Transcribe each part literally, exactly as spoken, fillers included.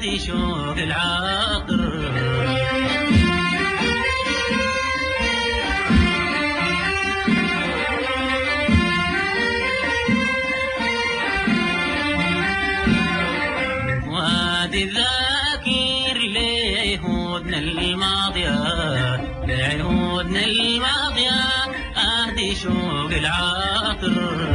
أهدي شوق العاطر وادي الذاكر لعهودنا الماضية لعهودنا الماضية أهدي شوق العاطر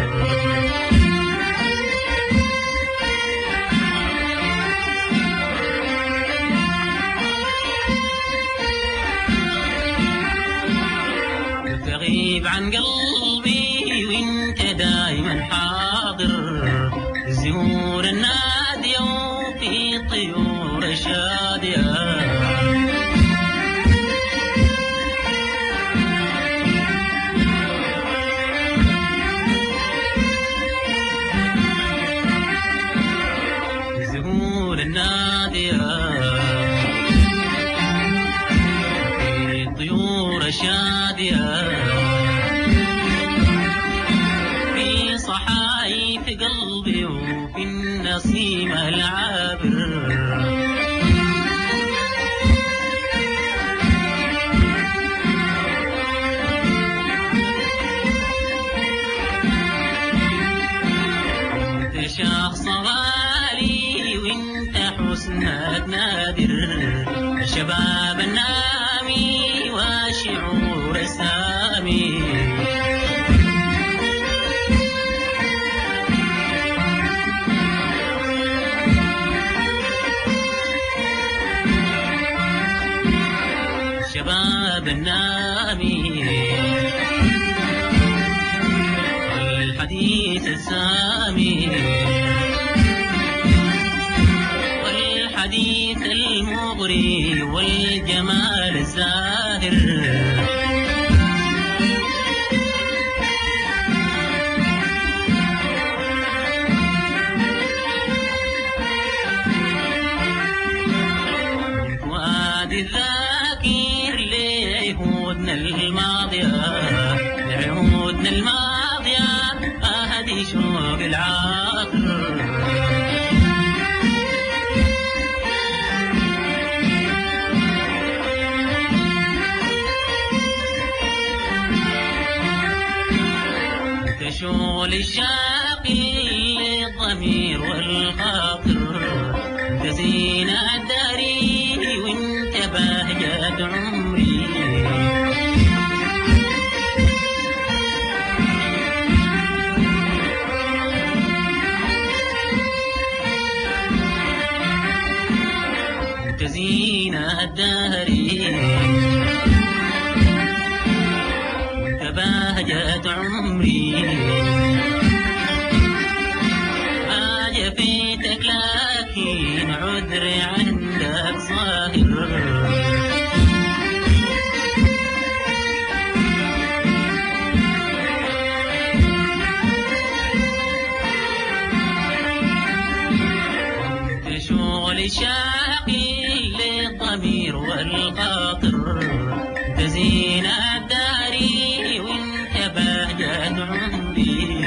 تغيب عن قلبي وانت دايما حاضر الزهور النادية وفي الطيور الشادية الزهور النادية في الطيور الشادية في صحايف قلبي وفي النسيم العابر انت شخص غالي وانت حسنك نادر الشباب النامي وشعور السامي الشباب النامي والحديث السامي والحديث المغري والجمال الزاهر وادي الذاكر لعهودنا الماضية لعهودنا الماضية أهدي شوق العاطر شغل الشاقي للضمير والخاطر انت زينة داري وانت بهجة عمري انت زينة داري وانت بهجة عمري ما جفيتك لكن عذري عندك ظاهر انت شغل الشاقي للضمير والخاطر انت زينة داري وانت بهجة عمري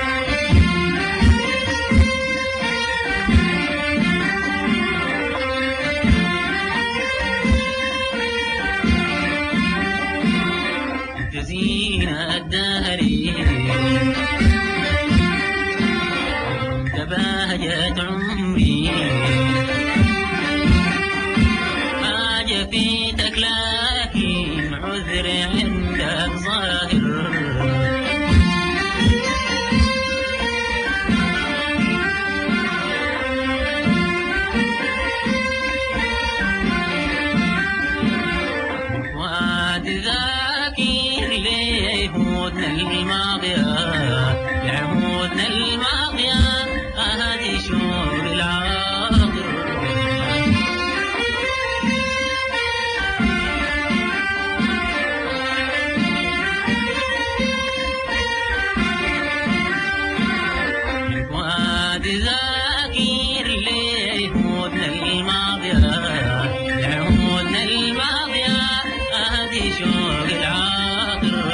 زينة دهري انت بهجة عمري ما جفيتك لكن عذري عندك ظاهر وادي ذاكر لعهودنا الماضية لعهودنا الماضية أهدي شوق العاطر وادي ذاكر لعهودنا الماضية لعهودنا الماضية أهدي شوق العاطر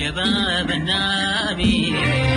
شباب النبي